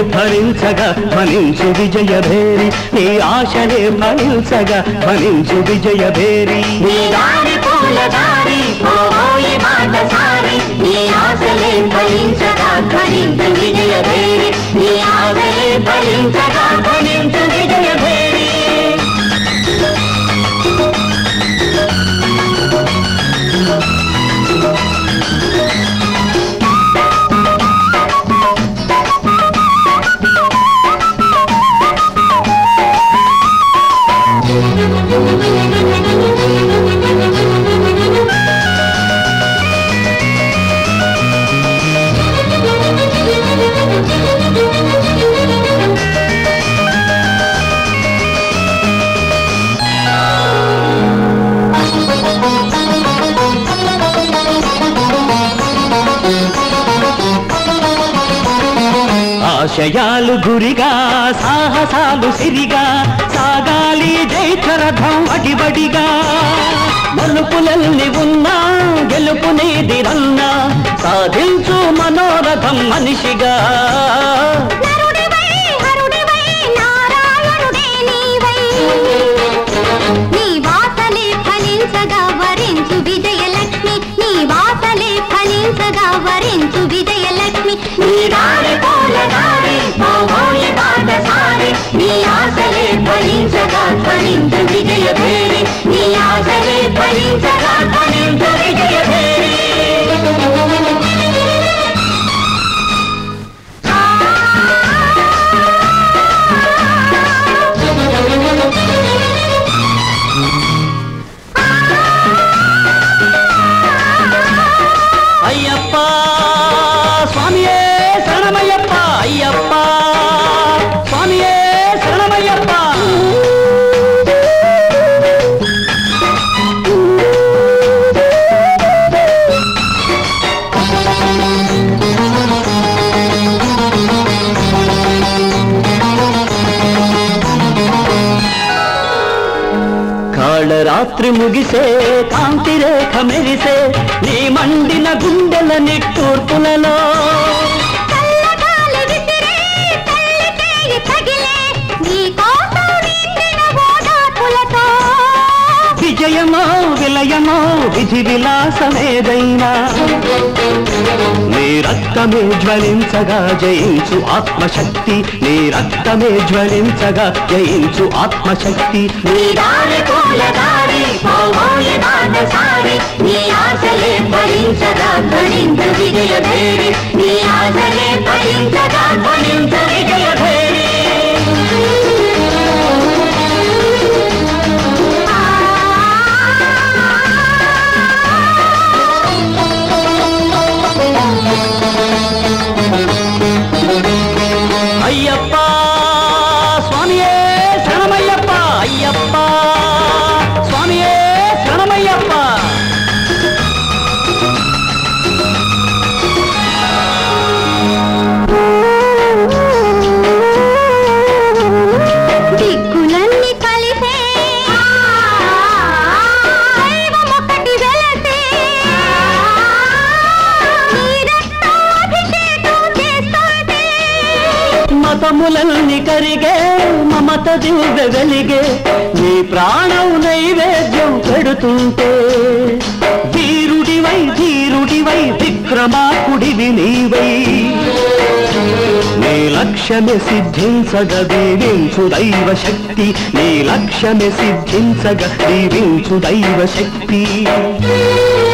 ఫలించగా ఫలించు విజయభేరి నీ ఆశలే ఫలించగా ఫలించు విజయభేరి నీ దారి పూల దారి పోయి బాటసారి నీ ఆశలే ఫలించగా ఫలించు విజయభేరి నీ ఆశలే ఫలించగా ఫలించు విజయభేరి ఆశయాలు గురిగా సాహసాలు సిరిగా సాగాలి జైత్రరథం అడిబడిగా మలుపులల్ని ఉన్నా గెలుపునేదిరన్నా సాధించు మనోరథం మనిషిగా నీ వాసలే ఫలించగా వరించు విజయలక్ష్మి నీ వాసలే ఫలించగా వరించు విజయలక్ష్మి నీ దారి పూల దారి పోయి బాటసారి నీ ఆశలే ఫలించగా ఫలించు విజయభేరి నీ ఆశలే ఫలించగా ఫలించు విజయభేరి అయ్యప్ప స్వామియే శరణమయ్యప్ప అయ్యప్ప స్వామియే శరణమయ్యప్ప కాళరాత్రి ముగిసే కాంతి రేఖ మెరిసే నీ మండిన గుండెల నిట్టూర్పులలో విజయమో విలయమో విధి విలాసమేదైనా నీ రక్తమే జ్వలించగా జయించు ఆత్మశక్తి నీ రక్తమే జ్వలించగా జయించు ఆత్మశక్తి నీ దారి పూల దారి పోయి బాటసారి నీ ఆశలే ఫలించగా ఫలించు విజయభేరి నీ ఆశలే ఫలించగా ఫలించు విజయభేరి అయ్యప్ప స్వామియే శరణమయ్యప్ప అయ్యప్ప స్వామియే శరణమయ్యప్ప దిక్కులన్నీ కలిసే దైవమొకటి వెలసే మతములన్నీ కరిగే మమత దివ్య వెలిగే నీ ప్రాణం నైవేద్యం పెడుతుంటే ధీరుడివై విక్రమాకుడివి నీవై నీ లక్ష్యమే సిద్ధించగ దీవించు దైవ శక్తి నీ లక్ష్యమే సిద్ధించగ దీవించు దైవ శక్తి